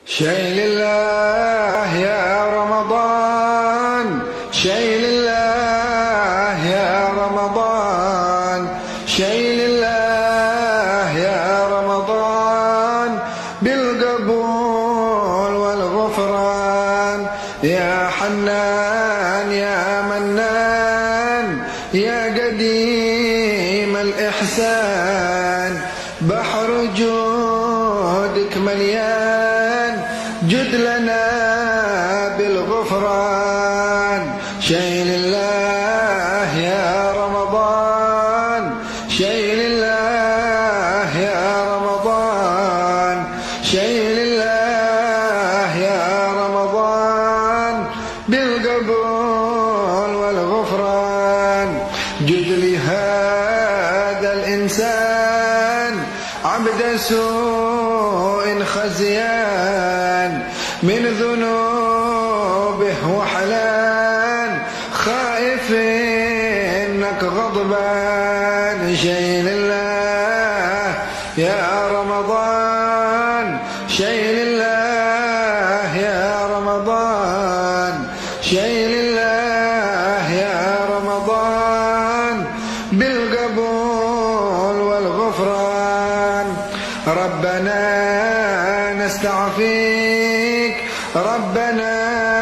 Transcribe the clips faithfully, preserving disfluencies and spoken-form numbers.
شيء لله يا رمضان، شيء لله يا رمضان، شيء لله يا رمضان، بالقبول والغفران. يا حنان يا منان يا قديم الإحسان، بحر جودك مليان، جد لنا بالغفران. شيء لله يا رمضان، شيء لله يا رمضان، شيء لله يا رمضان، بالقبول والغفران. جد لهذا الإنسان عبد سوء خزيان، من ذنوبه وحلان، خائف إنك غضبان. شيء لله يا رمضان، شيء لله يا رمضان، شيء لله يا رمضان، بالقبول والغفران. ربنا نستعفيك، ربنا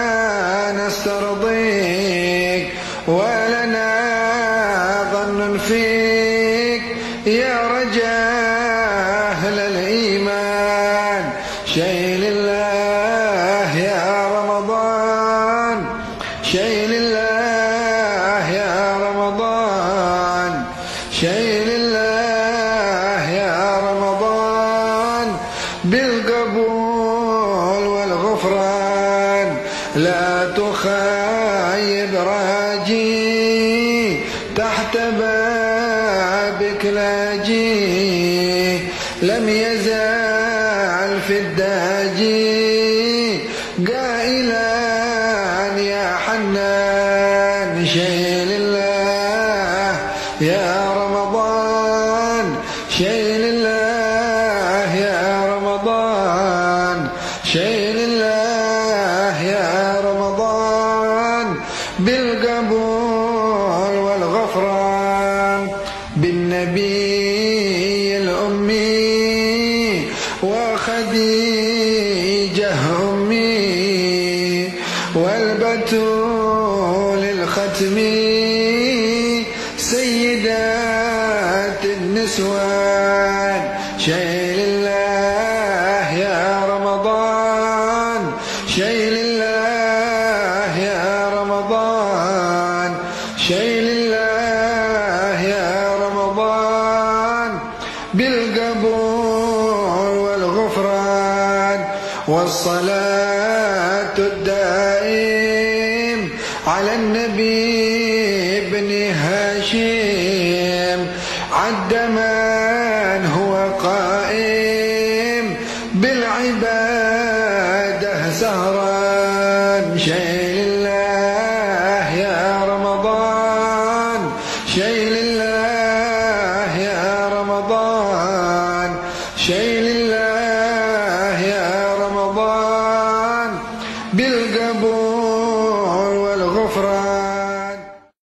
نسترضيك، ولنا ظن فيك يا رجاء أهل الإيمان. شيء لله يا رمضان، شيء لله يا رمضان، شيء لله يا رمضان، بالقبول والغفران. لا تخيب راجي تحت بابك لاجي، لم يزال في الداجي قائلا يا حنان. شيء لله يا رمضان، شيء لله يا رمضان، شيء لله يا رمضان، بالقبول والغفران. بالنبي الأمي وخديجة أمي، والبتول الختمي، سيدات النسوان. شيء لله يا رمضان، شيء لله يا رمضان، شيء لله يا رمضان، بالقبول والغفران. والصلاة الدائم على النبي بن هاشم، عد من هو قائم بالعبادة سهران. شيء لله يا رمضان، شيء لله